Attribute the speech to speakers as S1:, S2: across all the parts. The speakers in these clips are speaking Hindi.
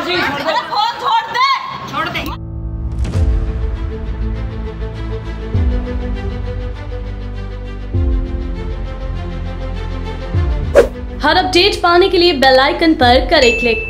S1: फोन छोड़ दे।
S2: हर अपडेट पाने के लिए बेल आइकन पर करें क्लिक।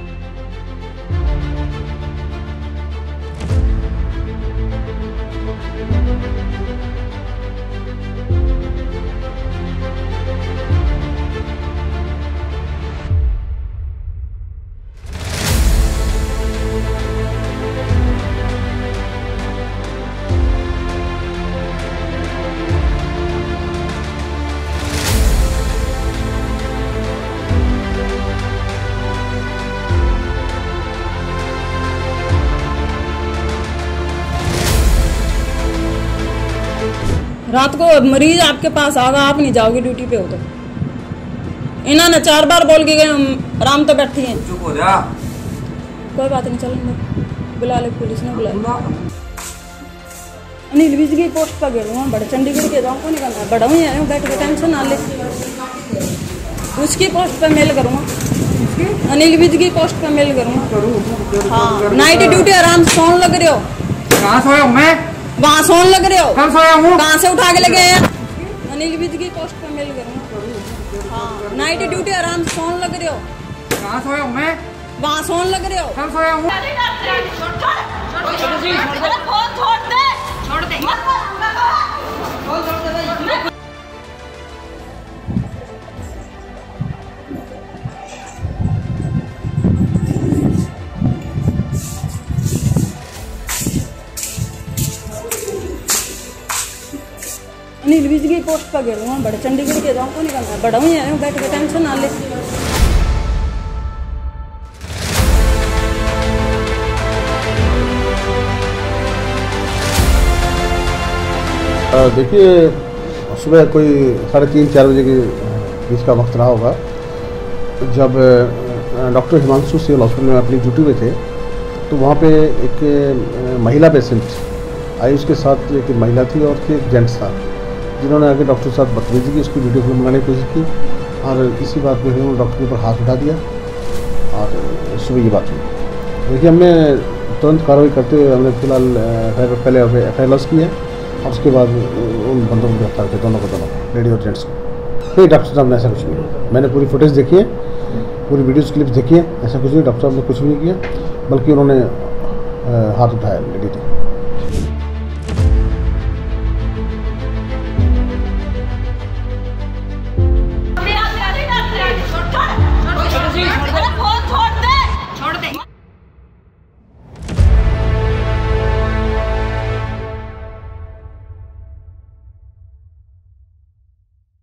S3: रात को मरीज आपके पास आगा, आप नहीं जाओगे ड्यूटी पे हो तो। इन्होंने 4 बार बोल के गए आराम तो बैठी हैं।
S4: चुप हो जा।
S3: कोई बात नहीं, चलेंगे बुला ले, पुलिस ने बुला। अनिल विज की पोस्ट पर गया बड़े चंडीगढ़ के जाऊँ को निकलना बड़ा हुई है, बैठ के टेंशन ना ले। उसकी पोस्ट पर मेल करूँगा, अनिल विज की पोस्ट पर मेल करूँगा। हाँ, नाइट ड्यूटी आराम से सोन लग रहे हो।
S4: कहाँ सोया हूँ मैं?
S3: वहाँ सोन लग रहे हो।
S4: कहाँ सोया हूँ?
S3: कहाँ से उठा के लगे हैं? अनिल विज की पोस्ट पर मेल करूँगा। हाँ, नाइट ड्यूटी आराम से सोन लग रहे हो।
S4: कहाँ सोया हूँ मैं?
S3: वहाँ सोन लग रहे हो।
S4: कहाँ सोया हूँ?
S1: फोन छोड़ दे।
S3: अनिल विज की पोस्ट पर गया बड़े चंडीगढ़ के जाऊँ को निकलना बड़ा हुई है, बैठ के टेंशन ना ले।
S5: देखिए, सुबह कोई 3:30-4 बजे के बीच का वक्त रहा होगा, जब डॉक्टर हिमांशु सिविल हॉस्पिटल में अपनी ड्यूटी में थे, तो वहाँ पे एक महिला पेशेंट आई। उसके साथ एक महिला थी और एक जेंट्स था, जिन्होंने आगे डॉक्टर के साथ बदतमीजी की, उसकी वीडियो फिल्म बनाने की कोशिश की और इसी बात पे उन्होंने डॉक्टर के ऊपर हाथ उठा दिया और सुबह ये बात हुई। देखिए, हमने तुरंत कार्रवाई करते हुए हमने फिलहाल पहले एफ आई लॉस की है और उसके बाद उन बंदों को गिरफ्तार किया, दोनों लेडी और जेंट्स को। नहीं, डॉक्टर साहब ने ऐसा कुछ नहीं, मैंने पूरी फुटेज देखी है, पूरी वीडियोज़ क्लिप्स देखी है, ऐसा कुछ नहीं, डॉक्टर साहब ने कुछ भी नहीं किया, बल्कि उन्होंने हाथ उठाया लेडी ने।